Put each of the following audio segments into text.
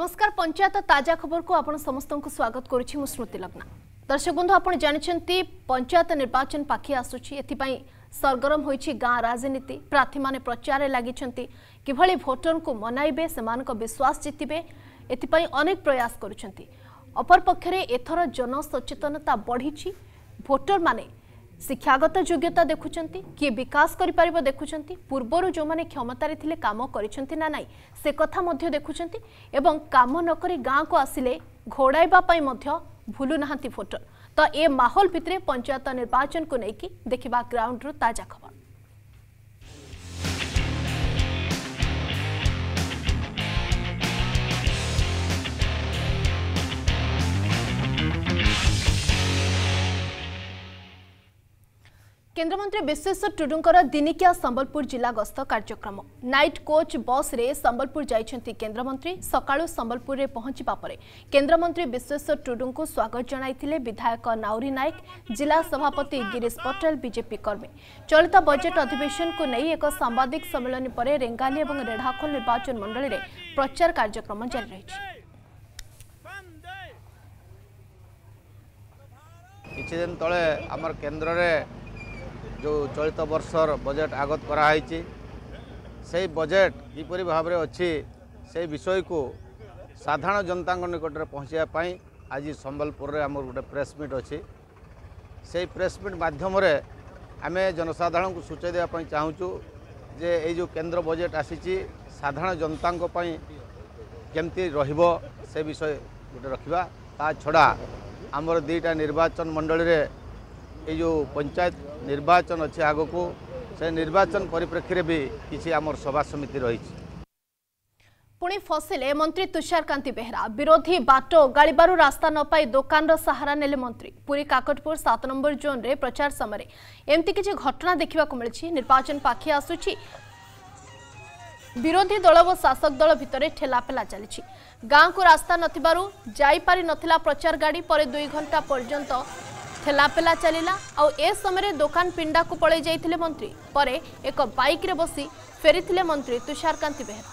नमस्कार पंचायत ताजा खबर को आपण समस्त को स्वागत करुछि मु स्मृति लग्ना। दर्शक बंधु आपण जानछंती पंचायत निर्वाचन पाखी आसुछि एथिपाई सरगरम होइछि गाँ राजनीति। प्रार्थी माने प्रचार लागिछंती किभଳି भोटर को मनाइबे सेमानक विश्वास जितिबे एथिपाई अनेक प्रयास करुछंती। अपर पक्षरे एथर जन सचेतनता बढ़िछि। भोटर माने शिक्षागत योग्यता देखुचंती किए विकास करि परिबो देखुचंती पूर्वरु जो माने क्षमतारे थिले काम करिसंती ना नाही से कथा मध्य देखुचंती एवं काम न करी गाँ को आसिले घोड़ाइबा पई मध्य भूलु नाहंती भोटर। तो ए माहौल भितरे पंचायत निर्वाचन को नेकी देखिबा ग्राउंड रो ताजा खबर। केंद्रमंत्री विश्वेश्वर टुडुंकर दिनिकिया संबलपुर जिला गस्त कार्यक्रम नाइट कोच बस रे संबलपुर जाइछंती केंद्रमंत्री। सकाळु संबलपुर रे पहुंचीबा परे केंद्रमंत्री विश्वेश्वर टुडुं को स्वागत जणाइथिले विधायक नाउरी नायक, जिला सभापति गिरीश पटेल, बीजेपी कर्मी। चलित बजेट अधिवेशन को नहीं एक सांबादिक सम्मेलन पर रेंगाली और रेढ़ाखोल निर्वाचन मंडली रे प्रचार कार्यक्रम जारी रहिछि। किछि दिन तळे हमर केंद्र रे जो चलित वर्षर बजेट आगत कराई से बजेट किपरि भाव में अच्छी से विषय को साधारण जनता निकट में पहुँचापी आज संबलपुर में आम गोटे प्रेस मीट अच्छी से प्रेस मीट मध्यम आम जनसाधारण को सूचय देवाई चाहूँ जे ये जो केंद्र बजेट आसी साधारण जनता केमती रहिबो से विषय गोटे रखा। ता छड़ा आमर दुईटा निर्वाचन मंडली रे ये जो पंचायत निर्वाचन अच्छे आग को से निर्वाचन परिप्रेक्षी भी किसी आमर सभा समिति रही। पुणी फसिले मंत्री तुषारकांति बेहरा। विरोधी बाट गाड़बारू रास्ता न पाई दुकान रो सहारा नेले मंत्री। पुरी काकटपुर 7 नंबर जोन रे प्रचार समय एमती किछि घटना देखा मिली। निर्वाचन पाखी आसुछि विरोधी दल व शासक दल भितर ठेलापेला चली। गाँ को रास्ता नथिबारु जाई पारि नथिला प्रचार गाड़ी पर 2 घंटा पर्यंत ठेलापेला चलिला। आ ए समय दुकान पिंडा को पड़े जाइथिले मंत्री। परे एक बाइक रे बसी फेरीथिले मंत्री तुषारकांति बेहरा।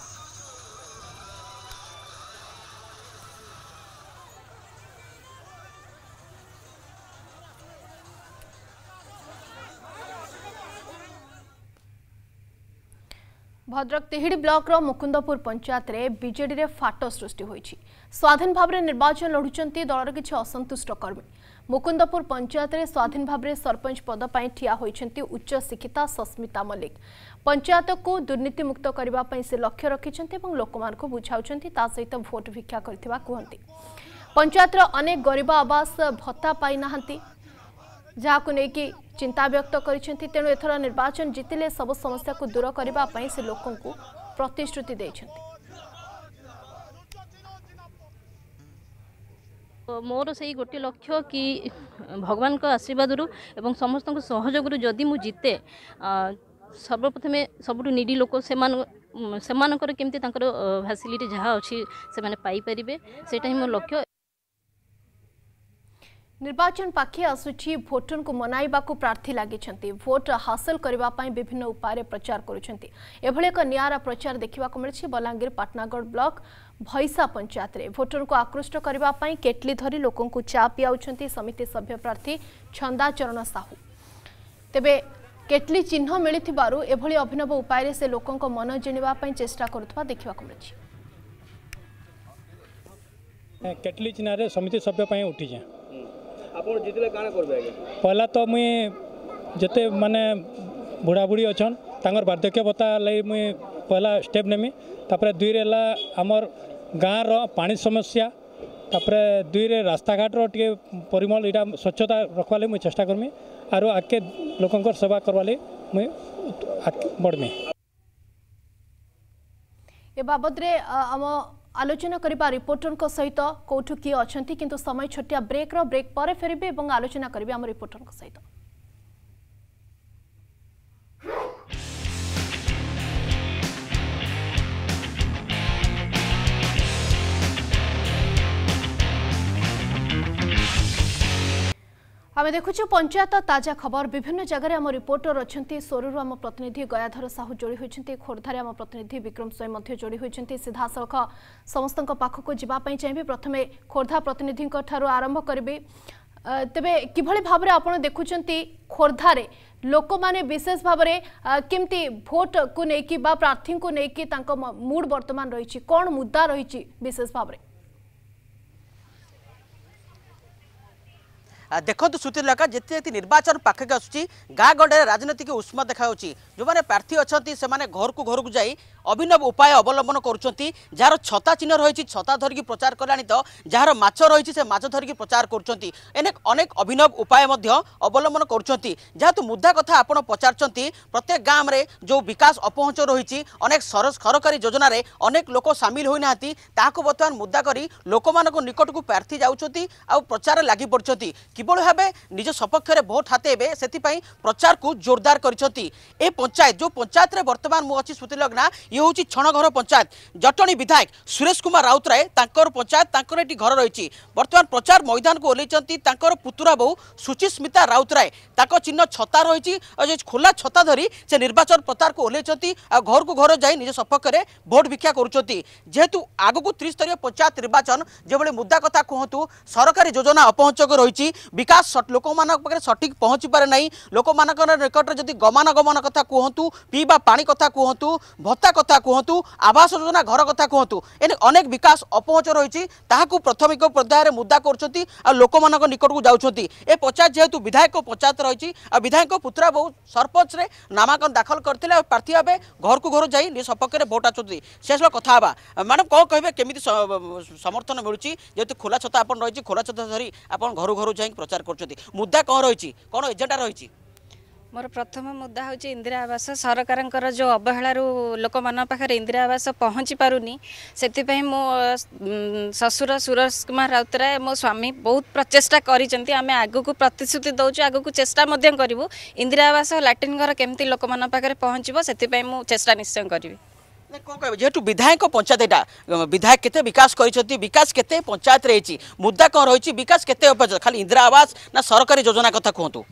भद्रक तिहिड़ी ब्लॉक रो मुकुंदपुर पंचायत रे बीजेडी रे फाट सृष्टि होईछि। स्वाधीन भाव में निर्वाचन लड़ुचंती दलर किछि असंतुष्ट कर्मी। मुकुंदपुर पंचायत रे स्वाधीन भाव में सरपंच पद पर ठिया होइछंती उच्च शिक्षिता सस्मिता मल्लिक। पंचायत को दुर्नीति मुक्त करबा पई से लक्ष्य रखिछंती एवं लोकमान को बुझाउछंती ता सहित भोट भिक्षा करथिबा कहंती। पंचायत रो अनेक गरीब आवास भत्ता पाई नाहंती जहां नेकी चिंता व्यक्त करिसेंती। तेणु एथर निर्वाचन जितिले सब समस्या को दूर करबा पई से लोकन को प्रतिश्रुति दैछंती। मोर से गोटे लक्ष्य कि भगवान का आशीर्वाद एवं समस्त सहयोग जदि मु जिते सर्वप्रथम सबुठ निडी लोक सेमानकर केमती तांकर फैसिलिटी जहाँ अच्छी से माने पाई परिबे सेटा ही मोर लक्ष्य। निर्वाचन पाखी आसुछि भोटर को मनाइबा को प्रार्थी लागिछंती। भोट हासिल करबा पई विभिन्न उपाय प्रचार करुछंती। एभले एक नियारा प्रचार देखिबा को मिलछि बलांगीर पाटनागढ़ ब्लॉक भैसा पंचायत रे। भोटर को आकृष्ट करबा पई केटली धरी लोकन को चा पियाउछंती समिति सभ्य प्रार्थी छंदा चरण साहू। तेबे केटली चिन्ह मिलिथिबारु एभली अभिनव उपाय रे से लोकन को मन जिनिबा पई चेष्टा करुथबा देखिबा को मिलछि। केटली चिन्ह रे समिति सभ्य पई उठी जे आपण जितले काना करबे आगे पहला तो मुई जते माने बुढ़ा बुढ़ी अछन तांगर वार्धक्य भत्ता लई मुई पहला स्टेप नेमी। तापरे 2 रे ला हमर गाँव रो पानी समस्या तापरे 2 रे रास्ता घाट रो टिके परिमल इटा स्वच्छता रखवाले मुई चेष्टा करमी आरो आके लोकंकर सेवा करवाले मुई बढ़मी। ए बाबद रे हम आलोचना करिबा रिपोर्टर को सहित कोठु किए अछंती किंतु समय छोटिया ब्रेक पर फेरबे एवं आलोचना करिबे हम रिपोर्टर को सहित। आम देखु पंचायत ताजा खबर विभिन्न जगह आम रिपोर्टर अच्छा सोरू आम प्रतिनिधि गयाधर साहू जोड़ी होती खोर्धार आम प्रतिनिधि विक्रम स्वयं जोड़ी होती सीधा सड़क समस्त पाखक जावाई चाहिए प्रथम खोर्धा प्रतिनिधि आरंभ करी तेबे किभली भाव आप देखुं खोर्धार लोक माने विशेष भाव में केमती भोट को लेकिन प्रार्थी को लेकिन मूड वर्तमान रही कौन मुद्दा रही विशेष भाव में देखो श्रुतिलका जिते निर्वाचन पाखक आसूँ गाँ गंडे राजनीतिक उष्मा देखा जो मैंने प्रार्थी अच्छा से घर को जाई अभिनव उपाय अवलंबन कर छता चिन्ह रही छता धरिकी प्रचार कलानी तो जार माछ रही से माछ धरिकी प्रचार अनेक अभिनव उपाय अवलंबन करूँ मुद्दा कथा आप पचारती प्रत्येक गाँव में जो विकास अपहुँच रही अनेक सरकारी योजना अनेक लोक सामिल होना बर्तमान मुद्दा कर लोक निकट को प्रार्थी जाऊँच आ प्रचार लगी पड़ती किभली भाव निज सपक्ष में भोट हाथे से प्रचार को जोरदार करछंती ए पंचायत जो पंचायत रे वर्तमान मु अछि श्रुतिलग्ना ये हूँ छणघर पंचायत जटणी विधायक सुरेश कुमार राउतराय तांकर पंचायत तांकर एटी घर रही वर्तमान प्रचार मैदान को ओल्लैचंती तांकर पुतुरा बहु सुचिस्मिता राउतराय तांको चिन्ह छता रही खोला छता धरी से निर्वाचन प्रचार को ओल्लैचंती आ घर को घर जाई निज सपक्ष में भोट भिक्षा करुचंती जेहेतु आगु त्रिस्तरीय पंचायत निर्वाचन जो मुद्दा कथा कहतु सरकारी योजना अपहुँचक रही विकास लोक पाखे सठिक पहुँची पारे ना लोक निकट में जदि गमनागमन कथा कहतु पीवा पानी कथा कहतु भत्ता कथा कहतु आवास योजना घर कथा कहतु एने अनेक विकास अपहुँच रही प्राथमिक पर्यायर मुद्दा कर लोक निकट को जाऊँगी ए पंचायत जेहेतु विधायक पंचायत रही विधायक पुत्रा बहु सरपंच रे नामांकन दाखल करते प्रार्थी भाव घर को घर जाई सपक्ष में भोट आछुती शेष कथा मैडम कौन कहे केमी समर्थन मिलूँ जेहेतु खोला छता आप रही खोला छता धरी आप घर घर जा प्रचार कर मुद्दा कौन रही कौन एजेंडा रही मोर प्रथम मुद्दा हूँ इंदिरा आवास सरकार जो अवहेलार लोक मान पाखे इंदिरा आवास पहुँची पारुनी से मो ससुर सुरेश कुमार राउतराय मो स्वामी बहुत प्रचेषा करें आग को प्रतिश्रुति दौचु आग को चेष्टा करूँ इंदिरा आवास लाट्रिन घर केमती लोक मान पाखे पहुँचो से चेष्टा निश्चय करी कौन कह जेहेतु विधायक पंचायत यहाँ विधायक केते विकास कर विकास केते पंचायत रही मुद्दा कौन रही विकास केते खाली इंदिरा आवास ना सरकारी योजना कथा कहतु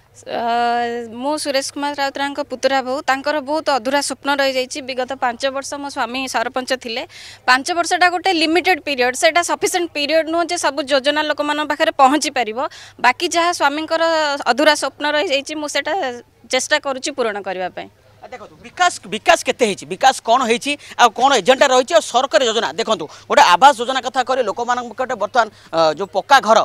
मो सुरेश कुमार राउतराय पुतुरा बहु तांकर बहुत अधूरा स्वप्न रही जाइए विगत 5 वर्ष मो स्वामी सरपंच थिले 5 वर्षटा गोटे लिमिटेड पीरियड से सफिशिएंट पीरियड नुह जे सब योजना लोक मान पाखे पहुँची पार बाकी जहाँ स्वामी अधूरा स्वप्न रही जाइए मुझे चेष्टा करुच्ची पूरण करने देखो विकास विकास केते विकास कौन होती कौन एजेंडा रही सरकारी योजना देखो गोटे आवास योजना कथा करें लोक बर्तमान जो पक्का घर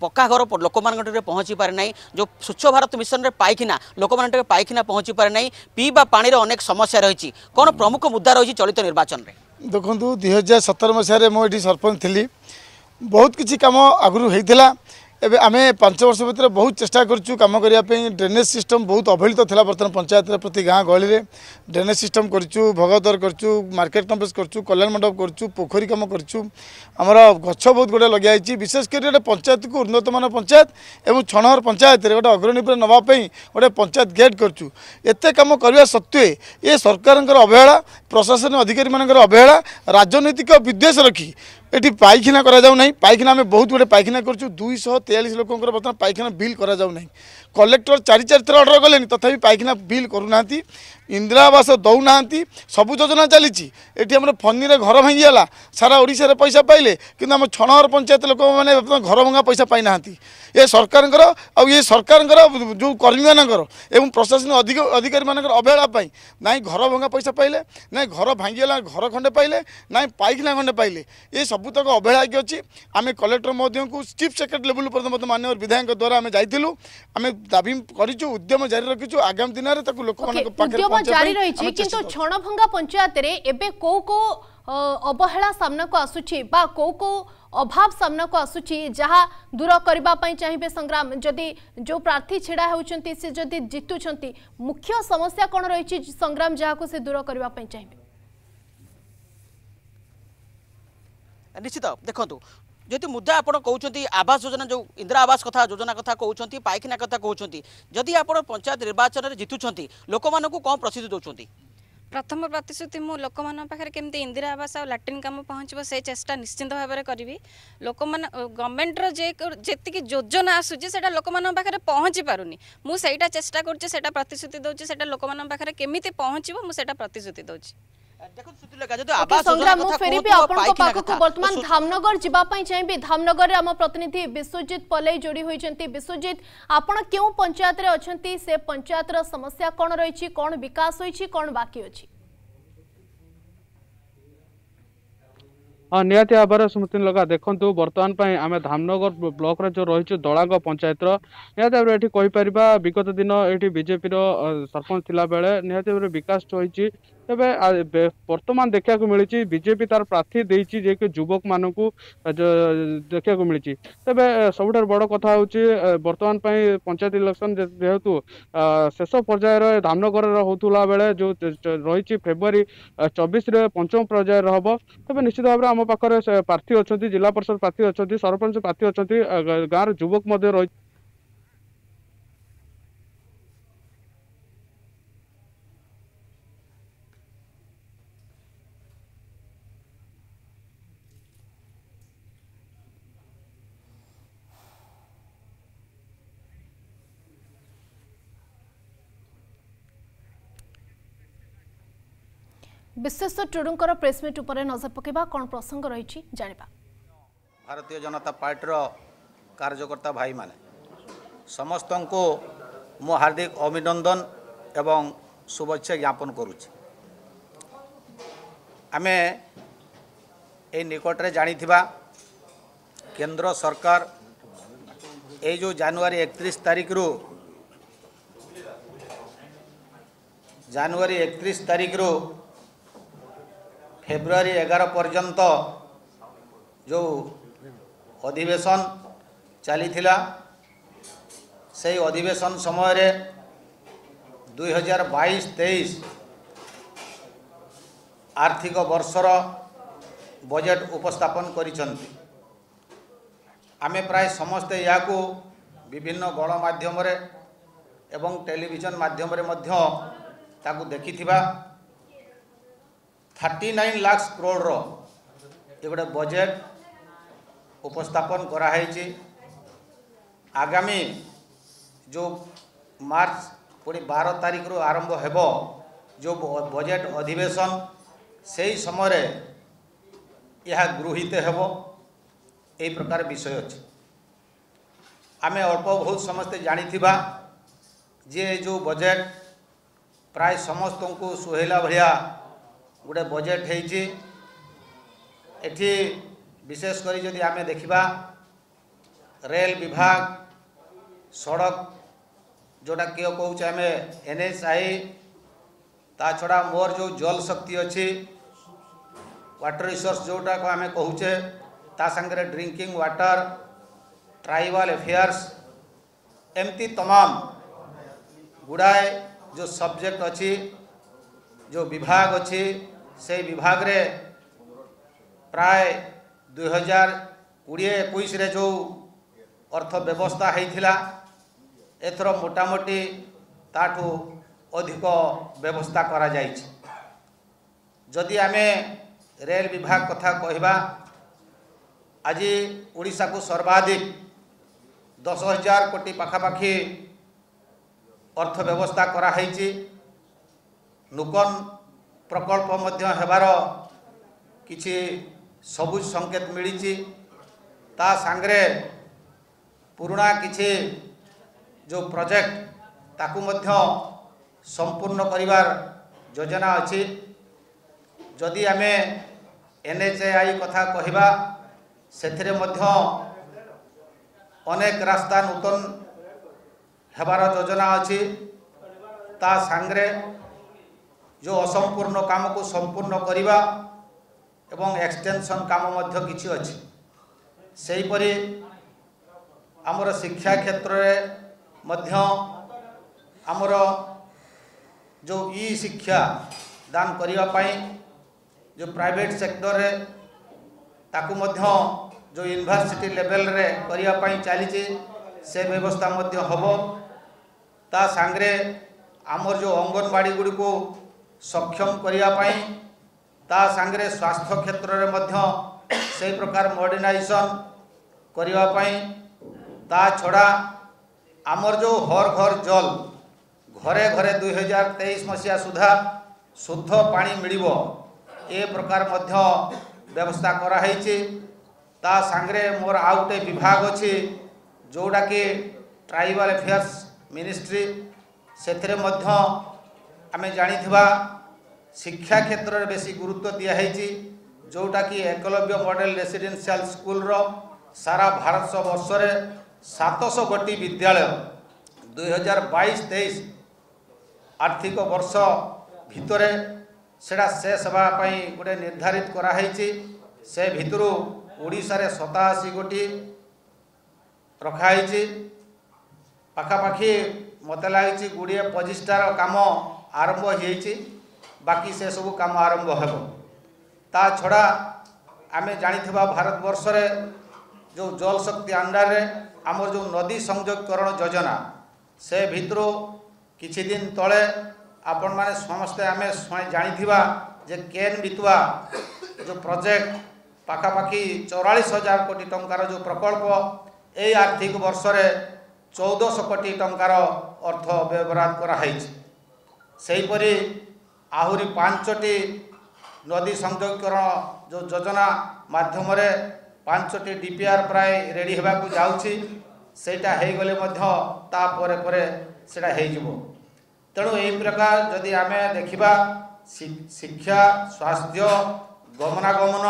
लोक पहुँची पारे ना जो स्वच्छ भारत मिशन रे पाइखिना लोक पाइखिना पहुँची पारे ना पीवा पानी अनेक समस्या रही कौन प्रमुख मुद्दा रही चलित निर्वाचन में देखो 2017 मसीह मुझे सरपंच थी बहुत किसी कम आगु होता एबे आमे 5 वर्ष भीतर बहुत चेष्टा करूँ कम करने ड्रेनेज सिस्टम बहुत अवहेलित था बर्तमान पंचायत प्रति गाँ गहली में ड्रेनेज सिस्टम करूँ भगदर करूँ मार्केट कम्प्लेक्स करूँ कल्याण मंडप करूँ पोखरी कम करूँ आमर गछ बहुत गुड़ा लगे विशेषकर गोटे पंचायत को उन्नतमान पंचायत और छणहर पंचायत गोटे अग्रणी पर नापी गोटे पंचायत गेट करूँ एत कम करने सत्वे ये सरकार अवहेला प्रशासन अधिकारी मान अवहेला राजनैतिक विद्वेष रखी एटी पाइखाना करा जाऊ नहीं पाइखाना आम बहुत गुड़े पाइखाना करूँ 243 लोकंर बर्तमान पाइखाना बिल करा जाऊ नहीं कलेक्टर 4 थर ऑर्डर कले तथापि पाइखाना बिल करूना इंदिरा आवास दौना सबू योजना चली आम फनी घर भांगीगला सारा ओडिशा पैसा पाइले कि आम छणहर पंचायत लोक मैंने घर भंगा पैसा पाई ना ये सरकार ये सरकार जो कर्मी मानकर एवं प्रशासन अधिकारी मान अवहेला ना घर भंगा पैसा पाइले ना घर भांगीगला घर खंडे पाइले ना पाइखाना खंडे पाइले ये सबूतक अवहेला कि अच्छी आम कलेक्टर महोदय को चीफ सेक्रेटरी लेवल पर्यटन माननीय विधायक द्वारा आम जाइलु आम दाबी करूँ उद्यम जारी रखीचु आगामी दिन में लोक जारी रही किंतु छणभंगा पंचायत रे एबे को अवहेला सामना को आसुची बा को अभाव सामना को आसुची जहाँ दूर करने चाहिए संग्राम जदि जो प्रार्थी छेड़ा होती से जदि जितुंट मुख्य समस्या कौन रही संग्राम जहाँ को से दूर करने चाहिए निश्चित देखो जेहेतु मुद्दा आप कहते आवास योजना जो इंदिरा आवास कथा योजना कथा कहते पाइखाना कथा कहते जदि आप पंचायत निर्वाचन में जितुंट लोक मानक कौन प्रसिद्ध दौरान प्रथम प्रतिश्रुति मु लोक मान पाखे केमती इंदिरा आवास और लैट्रिन काम पहुँचो से चेष्टा निश्चिंत भाव में करी लोक मान गवर्नमेंट जी योजना आसूँ से लोक मान पाखे पहुँची पारुनी मुझे चेष्टा करुँचा प्रतिश्रुति दूसरी से लोक मान पाखे केमी पहुँचो मुझे प्रतिश्रुति दूसरी संग्राम फेरबी बर्तमान धामनगर जावाई चाहिए धामनगर आम प्रतिनिधि विश्वजित पलई जोड़ी होती विश्वजित आपण क्यों पंचायत रे अछंती से पंचायत समस्या कौन रही कौन विकास होइछि कौन बाकी अछि हाँ निहाती भाव स्मृति लगा देखूँ बर्तमान आम धामनगर ब्लॉक रे जो रही दलांग पंचायत निहाती भाव ये कहीपर विगत दिन ये बीजेपी सरपंच थिला बेले निहाती भाव विकास होती तेबे वर्तमान देखा मिली बीजेपी तार प्रार्थी देती जे कि युवक मानू देखा मिली तेबे सबुठ बड़ कथा हूँ बर्तमान पंचायत इलेक्शन जेहेतु शेष पर्यायर धामनगर होता बेले जो रही फेब्रुआरी 24 पंचम पर्यायर हम तेज निश्चित भाव आम पाखे प्रार्थी अच्छा जिला परिषद प्रार्थी अच्छा सरपंच प्रार्थी अच्छा गाँव युवक रही विशेष टुडुंकर प्रेसमिट उपरे नजर पकेबा कौन प्रसंग रही जानिबा भारतीय जनता पार्टी कार्यकर्ता भाई माने समस्त को मु हार्दिक अभिनंदन एवं शुभेच्छा ज्ञापन करुच्ची आमे ए निकट रे जानी थिबा केंद्र सरकार ए जो जनवरी 31 तारीख रु फेब्रुआरी 11 पर्यंत जो अधिवेशन चली से अधिवेशन समय 2022-23 आर्थिक वर्षर बजेट उपस्थापन करिसंती आमे प्राय समस्ते या विभिन्न गणमाध्यम एवं टेलीविजन माध्यम मध्य ताकू देखिथिबा 39 लाख करोड़ ये गोटे बजेट उपस्थापन कराई आगामी जो मार्च पूरी 12 तारीख रू आरंभ हेबो जो बजेट अधिवेशन से ही समय यह गृहीत हेबो एई प्रकार विषय अच्छे आमे अल्प बहुत समस्ते जानिथिबा जे जो बजेट प्राय समस्त को सुहेला भलिया गोटे बजेट है एठी विशेष करी जदि आमे देखिबा रेल विभाग सड़क जोटा किए कहूँ आम NHI ता छड़ा मोर जो जल शक्ति अच्छी वाटर रिसोर्स जोटा को आम कहूचे ता संगे ड्रिंकिंग वाटर ट्राइबल अफेयर्स एमती तमाम गुड़ाए जो सब्जेक्ट अच्छी जो विभाग अच्छी से विभाग रे प्राय 2020-21 रे जो अर्थ व्यवस्था होता एथर मोटामोटी ताठू अधिक व्यवस्था करा जाइछ जदि आमे रेल विभाग कथा कहबा आज ओडिशा को सर्वाधिक 10,000 कोटी पाखापाखि अर्थ व्यवस्था करा हैछि नूतन प्रकल्प मध्य हेबार किछि सबुज संकेत मिली ता सांगरे पुराना किछि जो प्रोजेक्ट ताकू मध्य संपूर्ण करिवार योजना अछि जदि आमे NHI कथा कहबा सेथिरे मध्य अनेक रास्ता नूतन हेबार योजना अछि ता सांगरे जो असंपूर्ण काम को संपूर्ण करिबा एवं एक्सटेंशन काम मध्य किछि अछि सेही परि आमर शिक्षा क्षेत्र रे मध्य आमर जो ई शिक्षा दान करिबा पई जो प्राइवेट सेक्टर रे ताकू मध्य जो यूनिवर्सिटी लेवल रे करिबा पई चली से व्यवस्था मध्य हबो ता सांगरे आमर जो अंगनवाड़ी गुड़ी को सक्षम करने ता सांगरे स्वास्थ्य क्षेत्र में मध्य से प्रकार मॉडर्नाइजेशन करने ता छड़ा आमर जो हर घर जल घरे घरे 2023 मसीहा सुधा शुद्ध पानी मिलिबो ए प्रकार मध्य व्यवस्था कराई। ता सांगरे मोर आउटे विभाग अच्छी जोड़ा कि ट्राइबल अफेयर्स मिनिस्ट्री से मध्य आमे जानिथिबा शिक्षा क्षेत्र में बेसी गुरुत्व दिखाई जोटा कि एकलव्य मॉडल रेसिडेंशियल स्कूल रो सारा भारत वर्ष रे 700 गोटी विद्यालय 2022-23 आर्थिक वर्ष भितर सेटा शेष होगापी गोटे निर्धारित कराई। से भितरू ओडिशा रे 87 गोटी रखाई। पाखापाखि मत लगी गुड़िए 25टार काम आरंभ हो बाकी से सब काम आरंभ हो। ता छड़ा आमे जानिथिबा भारत वर्ष रे जो जल शक्ति अंडर रे आमर जो नदी संयोगकरण योजना से भितरो किछि दिन तले आपण माने समस्ते आमे जानिथिबा जे केन बितुआ जो प्रोजेक्ट पाखापाखि 44,000 कोटी टंकार जो प्रकल्प ए आर्थिक वर्ष रे 1400 कोटी टंकार अर्थ व्यवहार कराई। सेहीपरि आहुरी 5टी नदी संयोगकरण जो योजना माध्यम रे 5टी डीपीआर प्राय रेडी होगाकू जाउछि सेटा हे गले मध्य ता परे परे सेटा हे जिवो। तेणु एही प्रकार जदि आमे देखिबा शिक्षा स्वास्थ्य गमनागमन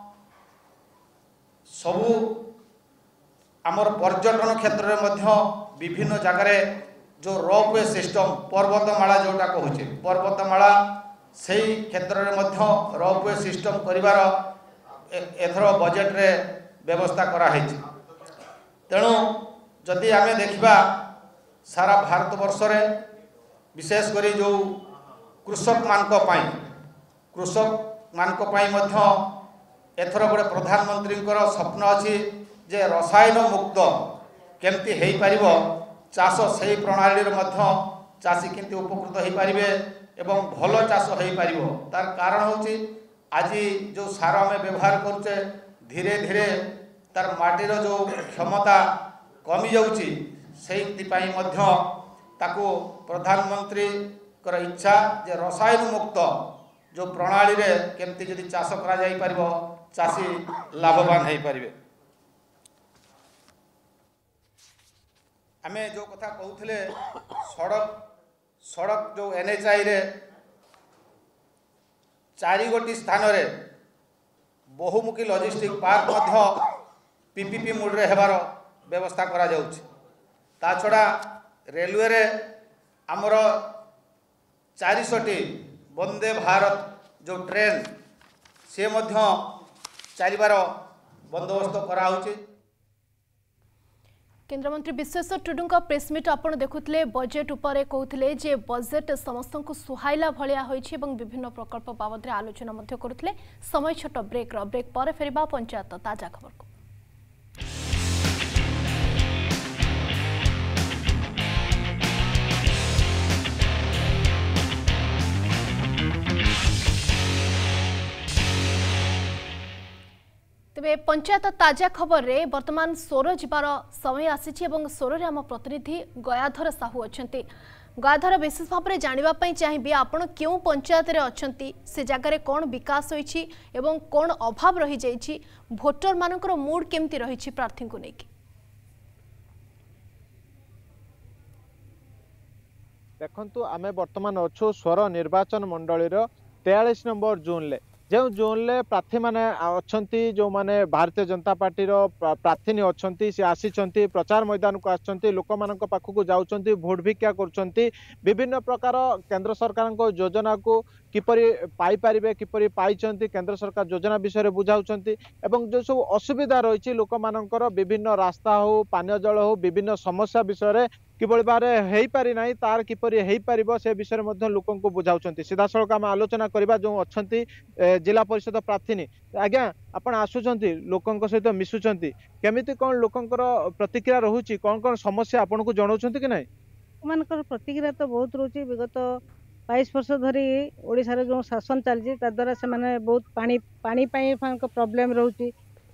सबू आमर पर्यटन क्षेत्र में मध्य विभिन्न जगार जो रोपवे सिस्टम पर्वतमाला जोटा कहूचे पर्वतमाला से क्षेत्र में मध्य रोपवे सिस्टम करिवार एथर बजेट रे व्यवस्था कराई। तेणु जदि आमे देखिबा सारा भारत वर्ष रे विशेष करी जो कृषक मानक पाई मध्य एथर गोटे प्रधानमंत्री स्वप्न अच्छी जे रसायन मुक्त केमती हो पारिबो चाष से प्रणाली मध्य चाषी केमती उपकृत हो पारिबे एवं भल चाष हो पारिबो। तार कारण होची आज जो सार आम व्यवहार करुचे धीरे धीरे तार माटीर जो क्षमता कमी जाउची सेइतिपाई मध्य ताको प्रधानमंत्री कर इच्छा जे रसायन मुक्त जो प्रणाली रे केमती जदि चाष करा जाई पारिबो चाषी लाभवान हो पारिबे। आमे जो कथा कहूथिले सड़क जो एनएचआई रे 4 गोटी स्थान रे बहुमुखी लॉजिस्टिक पार्क मध्य पीपीपी मोड रे हेबार व्यवस्था करा जाउछि। ता छड़ा रेलवे रे आमर 400टी वंदे भारत जो ट्रेन से मध्य चलिबार बंदोबस्त करा होछि। केन्द्रमंत्री विश्वेश्वर टुडू प्रेसमिट आप देखुले बजेट उपरे कहते जे बजेट समस्त को सुहाइला भलिया होइछि एवं विभिन्न प्रकल्प बाबद आलोचना करुले। समय छोट ब्रेक पर फेरिबा पंचायत ताजा खबर को। तेबे पंचायत ताजा खबर रे वर्तमान सोर जीवार समय आसीछि एवं सोर रे आम प्रतिनिधि गयाधर साहू अछंती। गयाधर विशेष भाव में जानापी चाहिए आपण क्यों पंचायत रे अछंती से जगार कौन विकास होइछि एवं कौन अभाव रही जाइछि भोटर मानकर मूड केमती रही प्रार्थी को लेकिन। देखंतु आमे वर्तमान अच्छु स्वर निर्वाचन मंडली 43 नंबर जोन ले जो जोन ले प्रार्थी माने अछंती जो माने भारतीय जनता पार्टी रो प्रार्थी अछंती से आसीचंती प्रचार मैदान को आछंती लोक मानक पाखु जाउचंती भोट भिक्षा करचंती विभिन्न प्रकार केंद्र सरकार को योजना को किपरि पाई परिबे किपरि पाइचंती केंद्र सरकार योजना विषय रे बुझाउचंती एवं जो सब असुविधा रहिछि लोक मानकर विभिन्न रास्ता हो पानी जल हो विभिन्न समस्या विषय रे किभଳି भाବରେ ହେଇପାରି ନାହିଁ तार किपरि ହେଇପାରିବ से विषय में लोक को बुझाउचंती। सीधा सड़क आम आलोचना करबा जो अछंती जिला परिषद प्रार्थी आज्ञा आपण आसुचंती लोकंक सहित मिसुचंती केमिति कोन लोकंकर प्रतिक्रिया रहुची कोन कोन समस्या आपण को जणाउचंती कि नाही? मानकर प्रतिक्रिया तो बहुत रोची विगत 22 वर्ष धरी ओडिशार जो शासन चलती द्वारा से माने बहुत पानी प्रॉब्लम रोचे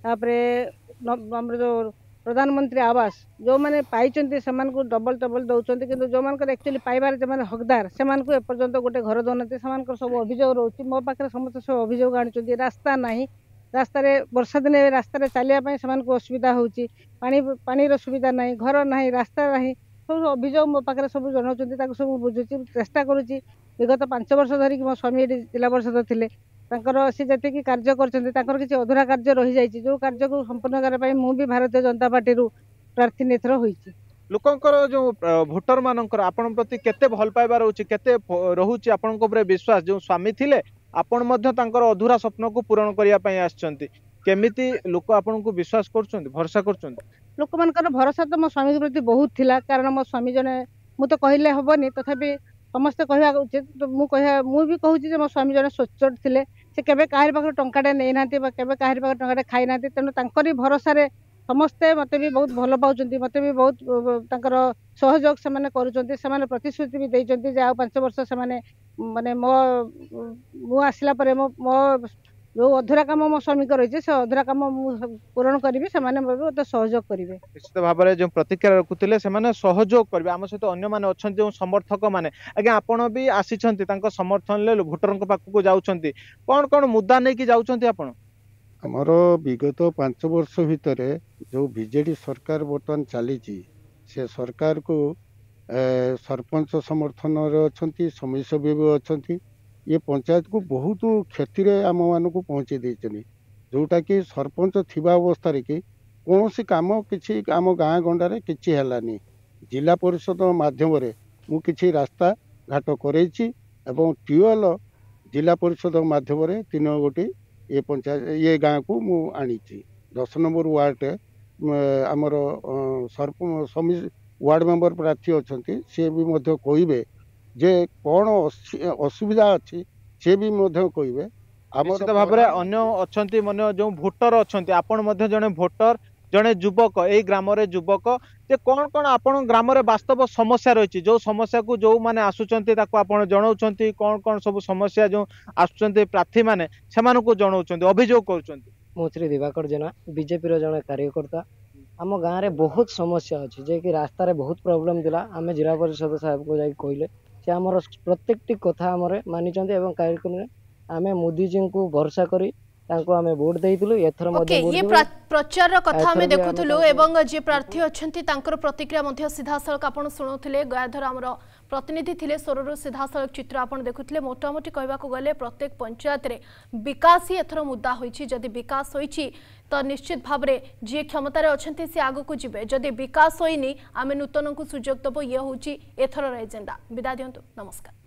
जो प्रधानमंत्री आवास जो मैंने पाई डबल डबल दौरान कि जो एक्चुअली पाइबार जो हकदार से एपर्तंत गोटे घर दौना सब अभियोग रोचे मो पाखे समस्त सब अभियोग आनी रास्ता ना रास्त वर्षा दिन रास्तार चलिए असुविधा होची पानी सुविधा ना घर ना रास्ता ना सब अभियोग मो पाखे सब जनाऊँ सब बुझुची चेष्टा करुँची विगत 5 वर्ष धरिक मो स्वामी जिला परिषद थे सी जी कार्य कर किसी अधूरा कार्य रही जाइए जो कार्य को संपूर्ण करने मुझे भारतीय जनता पार्टी प्रार्थी एथर होती लोकंकर जो भोटर मानकर आपण प्रति केते भल पाइबा रहउची केते रहउची आपनको ऊपर विश्वास जो स्वामी थिले आपण मध्य तांकर अधूरा स्वप्न को पूर्ण करिया पई आछंती केमिति लोक आपण को विश्वास करछंती भरोसा करछंती लोक मानकर भरोसा तो मो स्वामी प्रति बहुत थिला कारण मो स्वामी जने मु तो कहले हबनी तथापि समस्ते कहवा उचित तो मु भी कहूँ जे मो स्वामी जने सच्चोट थिले से केबे काहर पाखर टंकाटे नै नांती बा केबे काहर पाखर टंकाटे खाई नांती तेनु तांकरी भरोसा रे समस्ते मते भी बहुत भल पाउचंती मते भी बहुत तांकर सहयोग से माने करूचंती से माने प्रतिश्रुति भी देइचंती जे आ 5 वर्ष से माने माने मु आसिला परे मो जो अधूरा काम मो स्वामी रही से अधूरा काम पूरण करी से मत सहयोग करेंगे निश्चित भाव में जो प्रतिक्रिया रखुते से सहयोग करेंगे आम सहित अन्य मैंने अच्छा जो समर्थक मैंने आज्ञा आपण भी आसी समर्थन भोटर पाखक जाऊँच कौन कौन मुद्दा नहीं कि जाऊँच आप आमर विगत 5 वर्ष भितर जो बीजेडी सरकार बर्तमान चली से सरकार को सरपंच समर्थन अच्छा समाजसेवी भी अच्छा ये पंचायत को बहुत क्षति आम मान को पहुँचे देते जोटा कि सरपंच थिबा अवस्था कि कौन सी काम किसी आम गाँ गंडारे किसी है जिला परिषद माध्यम मु किसी रास्ता घाट करई ट्यूबवेल जिला परिषद माध्यम 3 गोटी ये पंचायत ये गाँ को मु आनी 10 नंबर वार्ड आमर वार्ड मेंबर प्रार्थी अच्छा सी भी कहे जे कौन असुविधा अच्छी से भी कहे निश्चित भाव में अन्य अच्छा मन जो भोटर अच्छा आपण जड़े भोटर जड़े युवक यही ग्राम युवक जे कौन कौन आपण ग्राम वास्तव समस्या रही जो समस्या को जो मैंने आसुंच जनाऊँ कौन कौन सब समस्या जो आसुंच प्रार्थी मैंने से जनाऊँ अभियोग कर श्री दिवाकर जेना बीजेपी जड़े कार्यकर्ता आम गाँव में बहुत समस्या अच्छी जे कि रास्तार बहुत प्रोब्लेम थिला आम जिला परिषद साहेब को जाकि कहले से आमर प्रत्येक कथा आम मानी कार्यक्रम आम मोदी जी को भरोसा करी आम वोट देइथिलु एथर मध्ये ये प्रचार कथा आम देखुथुलु एवं जे प्रार्थी अछंती तांकर प्रतिक्रिया मध्ये सीधा सळक आपण सुनुथिले गयाधर हमर प्रतिनिधि थिले सोररु सीधा सळक चित्र आपण देखुथिले मोटामोटी कहबा को गले प्रत्येक पंचायत रे विकास ही एथर मुद्दा होईची जदि विकास होईची तो निश्चित भाव रे जे क्षमता रे अछंती से आगु को जिवे जदि विकास होईनी आमे नूतन को सुजोग दबो ये होची एथर एजेंडा विदा दियंतु नमस्कार।